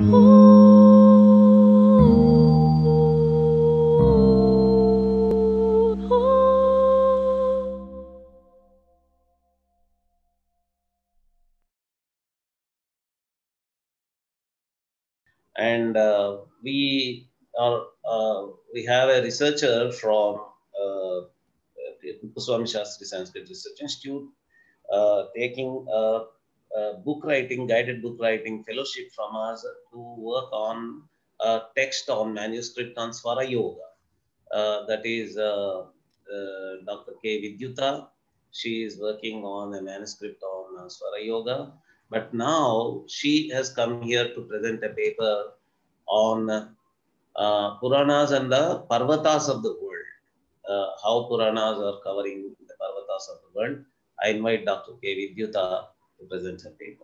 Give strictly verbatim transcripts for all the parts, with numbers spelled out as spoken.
And uh, we are uh, we have a researcher from uh, Kuppuswamy Shastri Sanskrit Research Institute uh, taking a, a book writing, guided book writing fellowship from us to work on a text on manuscript on Swara Yoga. Uh, that is uh, uh, Doctor K. Vidyuta. She is working on a manuscript on uh, Swara Yoga. But now she has come here to present a paper on uh, Puranas and the Parvatas of the world. Uh, how Puranas are covering the Parvatas of the world. I invite Doctor K. Vidyuta to present her paper.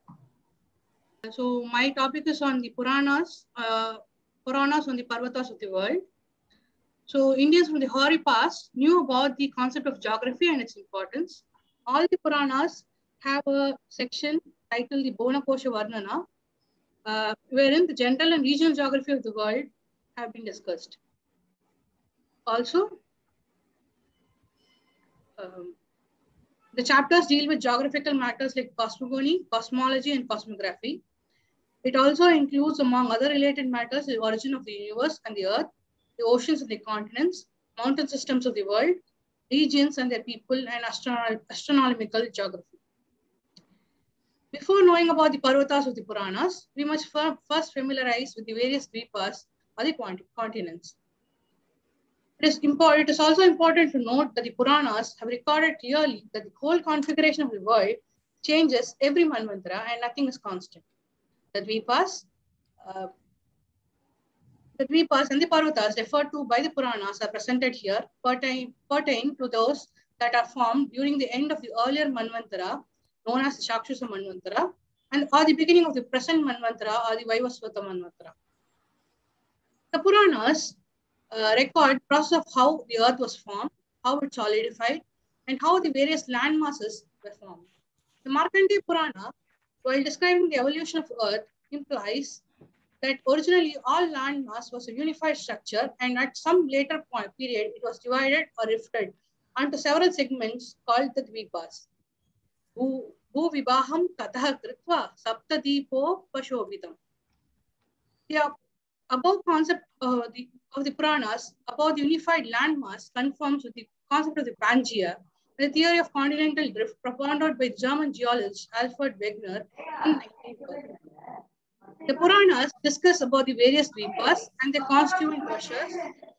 So my topic is on the Puranas, uh, Puranas on the Parvatas of the world. So Indians from the hoary past knew about the concept of geography and its importance. All the Puranas have a section titled the Bonakosha Varnana, uh, wherein the general and regional geography of the world have been discussed. Also, um, the chapters deal with geographical matters like cosmogony, cosmology, and cosmography. It also includes, among other related matters, the origin of the universe and the earth, the oceans and the continents, mountain systems of the world, regions and their people, and astro astronomical geography. Before knowing about the Parvatas of the Puranas, we must first familiarize with the various dvipas or the continents. It is, important, it is also important to note that the Puranas have recorded clearly that the whole configuration of the world changes every Manvantara and nothing is constant. The dvipas, uh, the dvipas and the Parvatas referred to by the Puranas are presented here, pertain, pertain to those that are formed during the end of the earlier Manvantara, known as the Shakshusa Manvantara, and or the beginning of the present Manvantara or the Vaivasvata Manvantara. The Puranas uh, record the process of how the earth was formed, how it solidified, and how the various land masses were formed. The Markandeya Purana, while describing the evolution of earth, implies that originally all land mass was a unified structure, and at some later point period, it was divided or rifted onto several segments called the dvipas. Bhu vibaham tatah kritva saptadipo pashobitam. The above concept uh, the, of the Puranas about the unified landmass conforms with the concept of the Pangea, the theory of continental drift propounded by German geologist Alfred Wegener in nineteen twelve. The Puranas discuss about the various dvipas and their constituent pressures.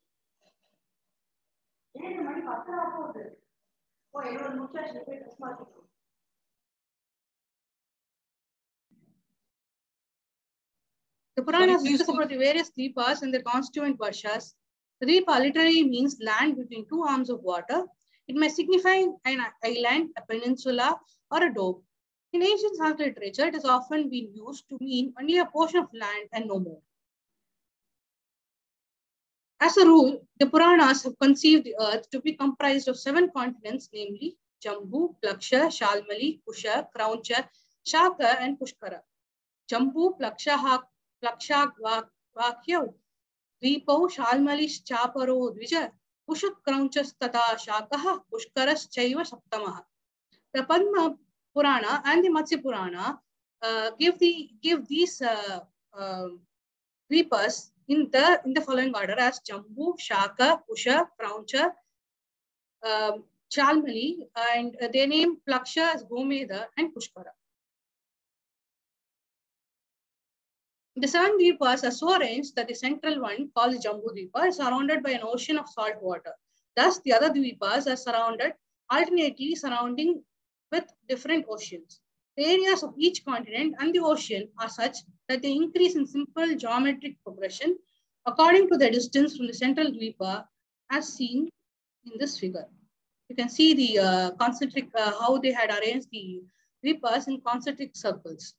The Puranas discuss about the various dvipas and their constituent varshas. The dvipa literally means land between two arms of water. It may signify an island, a peninsula, or a dome. In ancient Sanskrit literature, it has often been used to mean only a portion of land and no more. As a rule, the Puranas have conceived the earth to be comprised of seven continents, namely Jambu, Plaksha, Shalmali, Kusha, Krauncha, Shaka, and Pushkara. Jambu, Plaksha, Plaksha, Vakya, Dvipau, Shalmali, Chaparo, Dvija, Pushak, Kraunchas, Tata, Shakaha, Pushkaras, Chaiva, Saptamaha. The Padma Purana and the Matsya Purana uh, give, the, give these uh, uh, dvipas in the, in the following order as Jambu, Shaka, Pusha, Krauncha, um, Shalmali, and uh, they name Plaksha as Gomeda and Pushkara. The seven dvipas are so arranged that the central one, called the Jambu Dvipa, is surrounded by an ocean of salt water. Thus, the other dvipas are surrounded, alternately surrounding with different oceans. The areas of each continent and the ocean are such that they increase in simple geometric progression according to the distance from the central dvipa, as seen in this figure. You can see the uh, concentric, uh, how they had arranged the dvipas in concentric circles.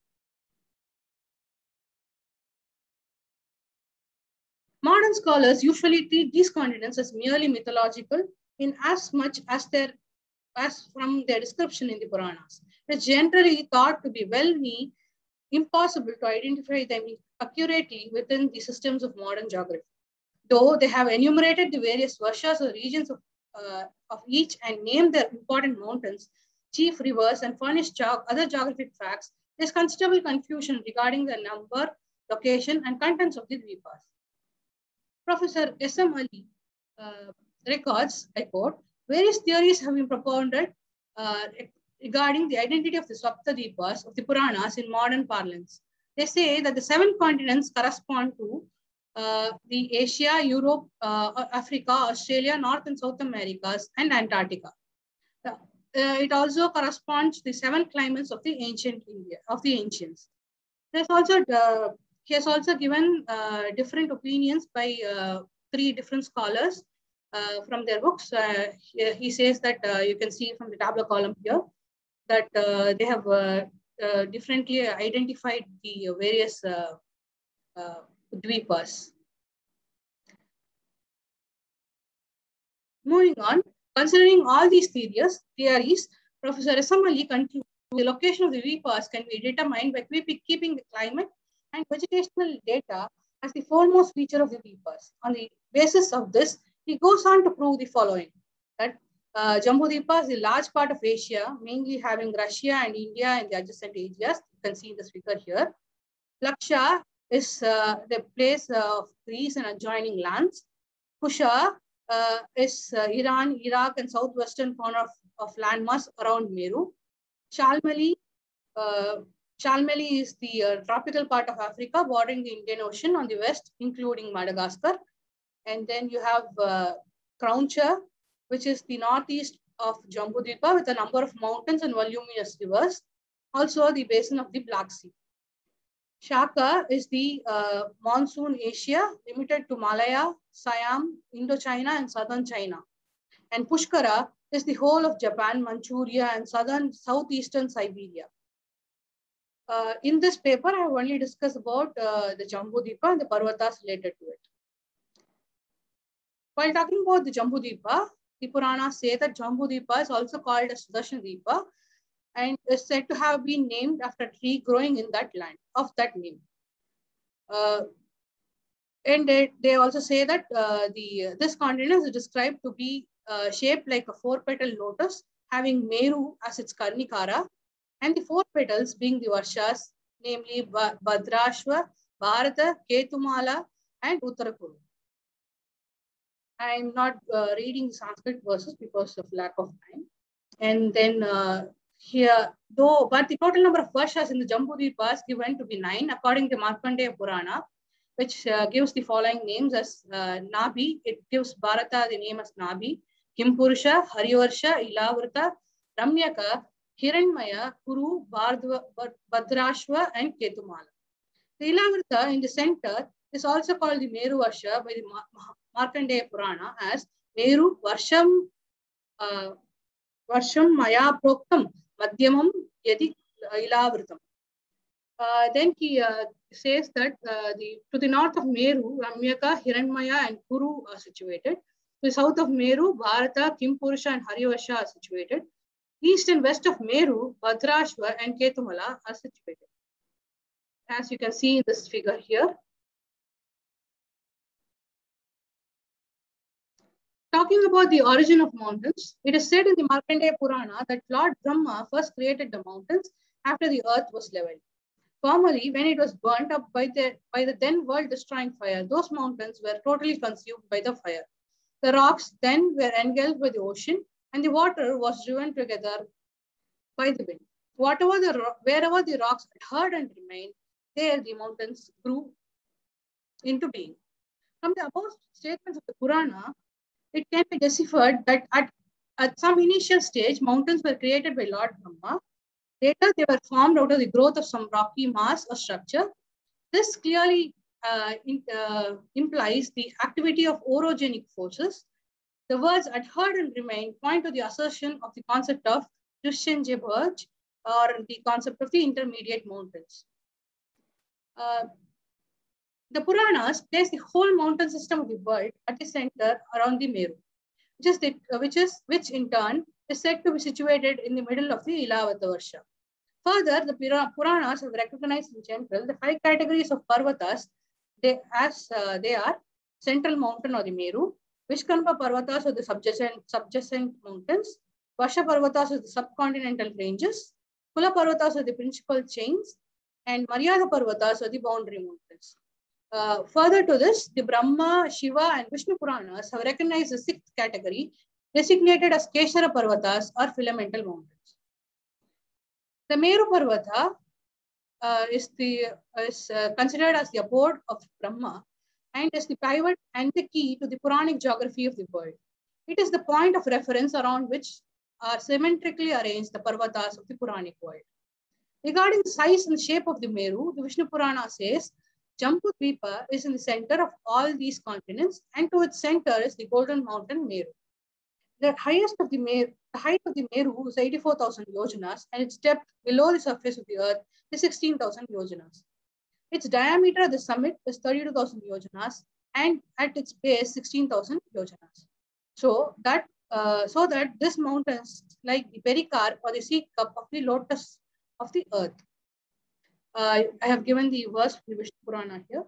Modern scholars usually treat these continents as merely mythological in as much as their as from their description in the Puranas. It is generally thought to be well-knit impossible to identify them accurately within the systems of modern geography. Though they have enumerated the various varshas or regions of, uh, of each and named their important mountains, chief rivers, and furnished geog other geographic facts, there is considerable confusion regarding the number, location, and contents of the Dvipas. Professor S M Ali uh, records, I quote, various theories have been propounded uh, regarding the identity of the Saptadvipas of the Puranas in modern parlance. They say that the seven continents correspond to uh, the Asia, Europe, uh, Africa, Australia, North and South Americas, and Antarctica. Uh, it also corresponds to the seven climates of the ancient India, of the ancients. There's also, uh, he has also given uh, different opinions by uh, three different scholars uh, from their books. Uh, he, he says that uh, you can see from the tabular column here that uh, they have uh, uh, differently identified the various uh, uh, Dvipas. Moving on, considering all these theories, theories Professor S M Ali concludes the location of the Dvipas can be determined by keeping the climate and vegetational data as the foremost feature of the Dvipas. On the basis of this, he goes on to prove the following: that uh, Jambudvipa is a large part of Asia, mainly having Russia and India and the adjacent areas. You can see this figure here. Laksha is uh, the place of Greece and adjoining lands. Kusha uh, is uh, Iran, Iraq, and southwestern corner of, of landmass around Meru. Shalmali, uh, Shalmali is the uh, tropical part of Africa, bordering the Indian Ocean on the west, including Madagascar. And then you have uh, Krauncha, which is the northeast of Jambudvipa, with a number of mountains and voluminous rivers. Also, the basin of the Black Sea. Shaka is the uh, monsoon Asia, limited to Malaya, Siam, Indochina, and southern China. And Pushkara is the whole of Japan, Manchuria, and southern southeastern Siberia. Uh, in this paper, I have only discussed about uh, the Jambudvipa and the Parvatas related to it. While talking about the Jambudvipa, the Puranas say that Jambudvipa is also called as Sudarshanadvipa and is said to have been named after a tree growing in that land of that name. Uh, and they, they also say that uh, the uh, this continent is described to be uh, shaped like a four-petal lotus, having Meru as its Karnikara, and the four petals being the Varshas, namely Bhadrashva, Bharata, Ketumala, and Uttarakuru. I'm not uh, reading Sanskrit verses because of lack of time. And then uh, here, though, but the total number of Varshas in the Jambudvipa is given to be nine, according to Markandeya Purana, which uh, gives the following names as uh, Nabi. It gives Bharata the name as Nabi, Kimpurusha, Harivarsha, Ilavrta, Ramyaka, Hiranmaya, Kuru, Bhardva, Bhadrashva, and Ketumala. The Ilavrta in the center is also called the Meru Varsha by the Markandeya Purana as Meru Varsham uh, Varsham Maya Proktam Madhyamam Yadi Ilavritam. Uh, then he uh, says that uh, the to the north of Meru, Ramyaka, Hiranmaya, and Kuru are situated. To the south of Meru, Bharata, Kimpurusha, and Harivarsha are situated. East and west of Meru, Bhadrashva, and Ketumala are situated. As you can see in this figure here. Talking about the origin of mountains, it is said in the Markandeya Purana that Lord Brahma first created the mountains after the earth was leveled. Formerly, when it was burnt up by the, by the then world-destroying fire, those mountains were totally consumed by the fire. The rocks then were engulfed by the ocean, and the water was driven together by the wind. Whatever the, wherever the rocks adhered and remained, there the mountains grew into being. From the above statements of the Purana, it can be deciphered that at, at some initial stage, mountains were created by Lord Brahma. Later, they were formed out of the growth of some rocky mass or structure. This clearly uh, in, uh, implies the activity of orogenic forces. The words adhered and remained point to the assertion of the concept of Dushenjebhaj, or the concept of the intermediate mountains. Uh, The Puranas place the whole mountain system of the world at the center around the Meru, which is, the, which is which in turn is said to be situated in the middle of the Ilavrta Varsha. Further, the Puranas have recognized in general the five categories of Parvatas they, as uh, they are central mountain or the Meru, Vishkampa Parvatas or the subjacent, subjacent mountains, Vasha Parvatas or the subcontinental ranges, Kula Parvatas are the principal chains, and Maryada Parvatas are the boundary mountains. Uh, further to this, the Brahma, Shiva, and Vishnu Puranas have recognized the sixth category, designated as Keshara Parvatas or filamental mountains. The Meru Parvata uh, is, the, uh, is uh, considered as the abode of Brahma and is the pivot and the key to the Puranic geography of the world. It is the point of reference around which are symmetrically arranged the Parvatas of the Puranic world. Regarding the size and shape of the Meru, the Vishnu Purana says, Jambudvipa is in the center of all these continents, and to its center is the golden mountain Meru. The highest of the Meru, the height of the Meru is eighty-four thousand yojanas, and its depth below the surface of the earth is sixteen thousand yojanas. Its diameter at the summit is thirty-two thousand yojanas, and at its base sixteen thousand yojanas. So that uh, so that this mountain is like the pericarp or the seed cup of the lotus of the earth. Uh, I have given the verse from the Vishnu Purana here.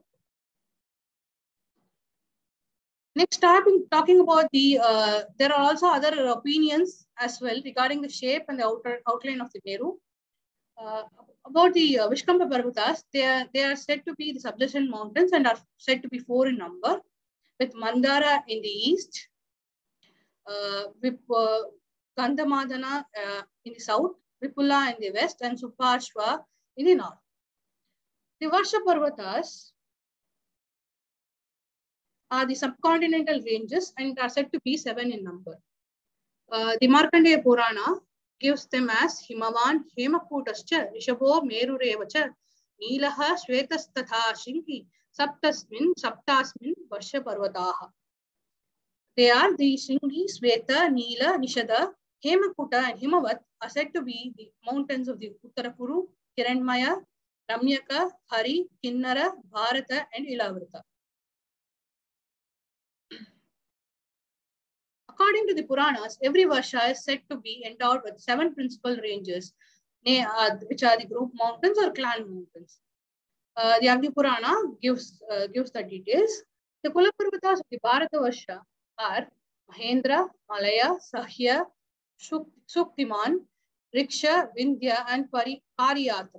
Next, talking, talking about the, uh, there are also other opinions as well regarding the shape and the outer outline of the Meru. Uh, about the uh, Vishkampa Parvatas, they are, they are said to be the subjacent mountains and are said to be four in number, with Mandara in the east, uh, with uh, Gandhamadana uh, in the south, Vipula in the west, and Suparshva in the north. The Varsha Parvatas are the subcontinental ranges and are said to be seven in number. Uh, the Markandeya Purana gives them as Himavan, Hemakutascha, Rishabho, Merurevacha, Neelaha, Shvetastatha, Shinki, Saptasmin, Saptasmin, Varsha Parvataha. They are the Shingi, Sveta, Neela, Nishada, Hemakuta, and Himavat are said to be the mountains of the Uttarakuru, Kiranmaya, Ramyaka, Hari, Kinnara, Bharata, and Ilavrita. According to the Puranas, every Varsha is said to be endowed with seven principal ranges, which are the group mountains or clan mountains. Uh, the Agni Purana gives, uh, gives the details. The Kula Parvatas of the Bharata Varsha are Mahendra, Malaya, Sahya, Suktiman, Riksha, Vindhya, and Pariyatra.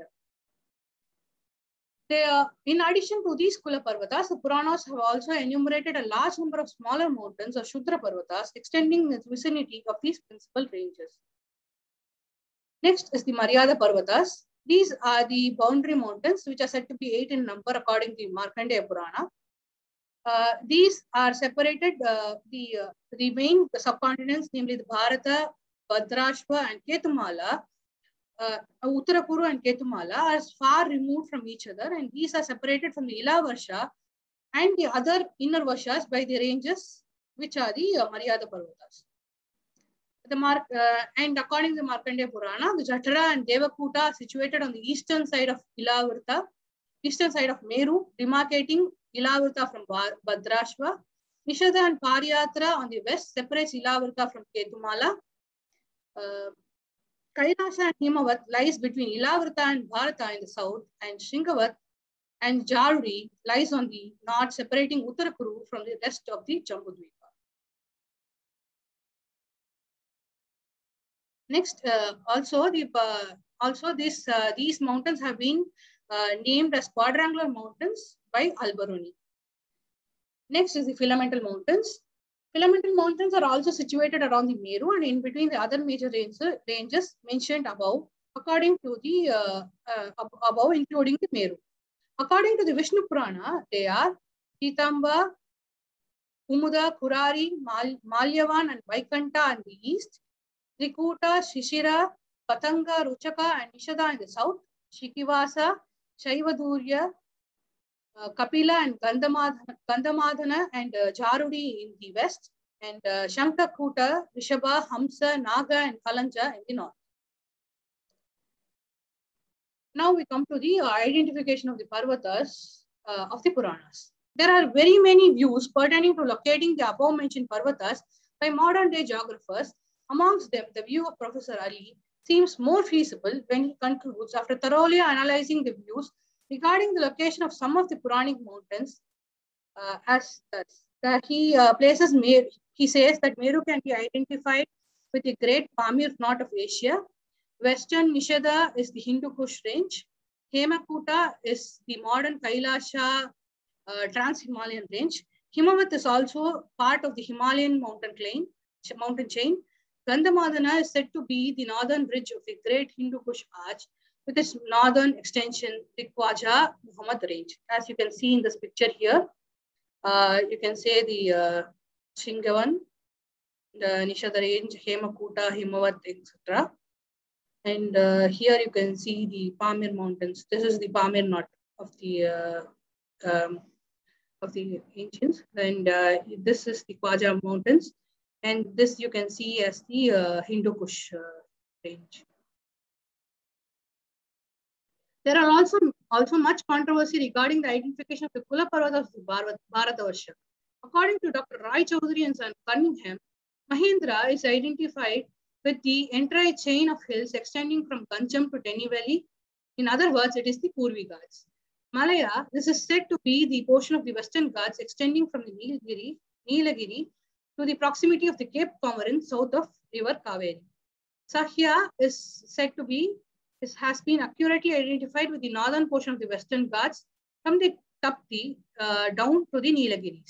They, uh, in addition to these Kula Parvatas, the Puranas have also enumerated a large number of smaller mountains or Shudra Parvatas extending in the vicinity of these principal ranges. Next is the Maryada Parvatas. These are the boundary mountains, which are said to be eight in number according to Markandeya Purana. Uh, these are separated, uh, the, uh, the main subcontinents, namely the Bharata, Bhadrashva, and Ketumala, Uh, Uttarakuru and Ketumala are far removed from each other, and these are separated from the Ila Varsha and the other inner Varshas by the ranges, which are the uh, Maryada Parvatas. The Mark, uh, and according to the Markandeya Purana, the Jatara and Devakuta are situated on the eastern side of Ilavrita, eastern side of Meru, demarcating Ilavrita from Bhadrashva. Nishada and Pariyatra on the west separates Ilavrita from Ketumala. Uh, Kailasa and Himavat lies between Ilavrita and Bharata in the south, and Shringavat and Jaruri lies on the north, separating Uttarakuru from the rest of the Jambudvipa. Next, uh, also the uh, also this uh, these mountains have been uh, named as quadrangular mountains by Al-Biruni. Next is the filamental mountains. Filamental mountains are also situated around the Meru and in between the other major range, ranges mentioned above, according to the uh, uh, above, including the Meru. According to the Vishnu Purana, they are Pitamba, Kumuda, Kurari, Mal, Malyavan, and Vaikanta in the east, Trikuta, Shishira, Patanga, Ruchaka, and Nishada in the south, Shikivasa, Shaivadurya, Uh, Kapila and Gandhamadhana, Gandhamadhana and uh, Jarudi in the west, and uh, Shankakuta, Rishabha, Hamsa, Naga, and Kalanja in the north. Now we come to the uh, identification of the Parvatas uh, of the Puranas. There are very many views pertaining to locating the above mentioned Parvatas by modern day geographers. Amongst them, the view of Professor Ali seems more feasible when he concludes, after thoroughly analyzing the views regarding the location of some of the Puranic mountains, uh, as that he uh, places Meru. He says that Meru can be identified with the great Pamir knot of Asia. Western Nishada is the Hindu Kush range. Hemakuta is the modern Kailasha uh, Trans-Himalayan range. Himavat is also part of the Himalayan mountain chain. Mountain chain. Gandhamadana is said to be the northern ridge of the great Hindu Kush arch with its northern extension, the Khwaja Muhammad range. As you can see in this picture here, uh, you can say the uh, Shingavan, the Nishada range, Hemakuta, Himavat, et cetera. And uh, here you can see the Pamir mountains. This is the Pamir knot of the uh, um, of the ancients, and uh, this is the Khwaja mountains, and this you can see as the uh, Hindu Kush uh, range. There are also also much controversy regarding the identification of the Kula Parvatas of the Bharatavarsha. According to Doctor Rai Chaudhary and son Cunningham, Mahendra is identified with the entire chain of hills extending from Ganjam to Teni Valley. In other words, it is the Purvi Ghats. Malaya, this is said to be the portion of the Western Ghats extending from the Nilgiri, Nilagiri to the proximity of the Cape Comorin south of River Kaveri. Sahya is said to be, is, has been accurately identified with the northern portion of the Western Ghats from the Tapti uh, down to the Nilagiris.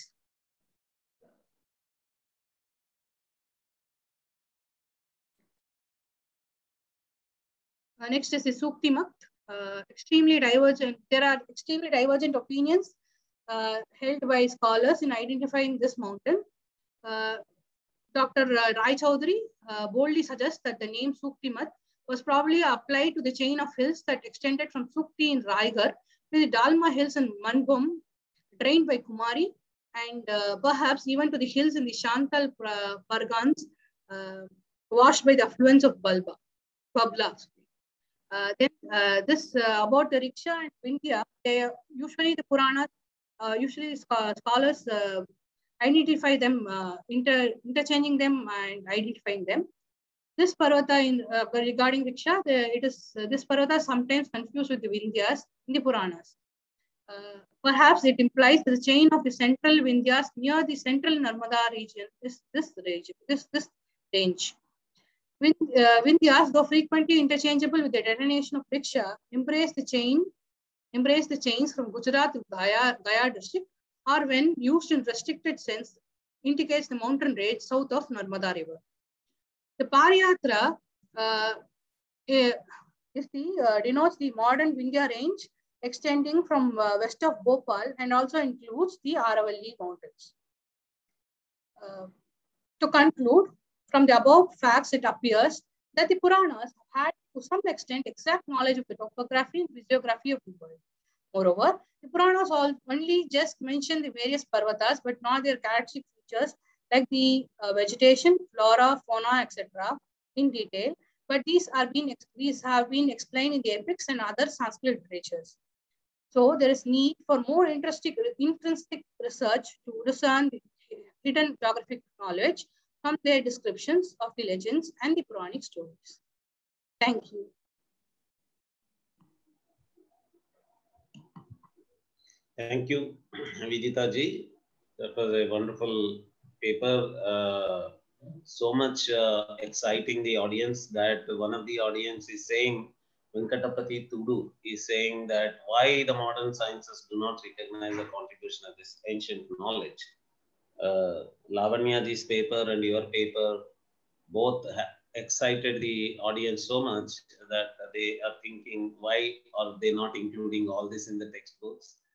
Uh, next is the Suktimat. Uh, extremely divergent. There are extremely divergent opinions uh, held by scholars in identifying this mountain. Uh, Doctor Rai Chaudhary uh, boldly suggests that the name Suktimat was probably applied to the chain of hills that extended from Sukti in Raigarh to the Dalma hills in Manbhum, drained by Kumari, and uh, perhaps even to the hills in the Shantal uh, Pargans, uh, washed by the affluence of Balba, Babla. Uh, then uh, this uh, about the rickshaw and Vindhya, they usually the Puranas, uh, usually scholars uh, identify them, uh, inter interchanging them and identifying them. This Parvata in uh, regarding rickshaw, the, it is uh, this Parvata is sometimes confused with the Vindhyas in the Puranas. Uh, perhaps it implies the chain of the central Vindhyas near the central Narmada region is this region, this this range. Wind, uh, Vindhyas, though frequently interchangeable with the detonation of rickshaw, embrace the chain, embrace the chains from Gujarat to Gaya, Gaya district, or when used in restricted sense, indicates the mountain range south of Narmada river. The Pariyatra uh, is the uh, denotes the modern Vindhya range extending from uh, west of Bhopal and also includes the Aravalli mountains. Uh, to conclude, from the above facts, it appears that the Puranas had to some extent exact knowledge of the topography and physiography of the world. Moreover, the Puranas all only just mention the various Parvatas, but not their characteristic features like the uh, vegetation, flora, fauna, et cetera in detail. But these are being these have been explained in the epics and other Sanskrit literatures. So there is need for more intrinsic, intrinsic research to discern the hidden geographic knowledge from their descriptions of the legends and the Puranic stories. Thank you. Thank you, Vidita ji. That was a wonderful paper. Uh, so much uh, exciting the audience that one of the audience is saying, Venkatapati Tudu is saying that why the modern sciences do not recognize the contribution of this ancient knowledge. Uh, Lavanya ji's paper and your paper both excited the audience so much that they are thinking, why are they not including all this in the textbooks?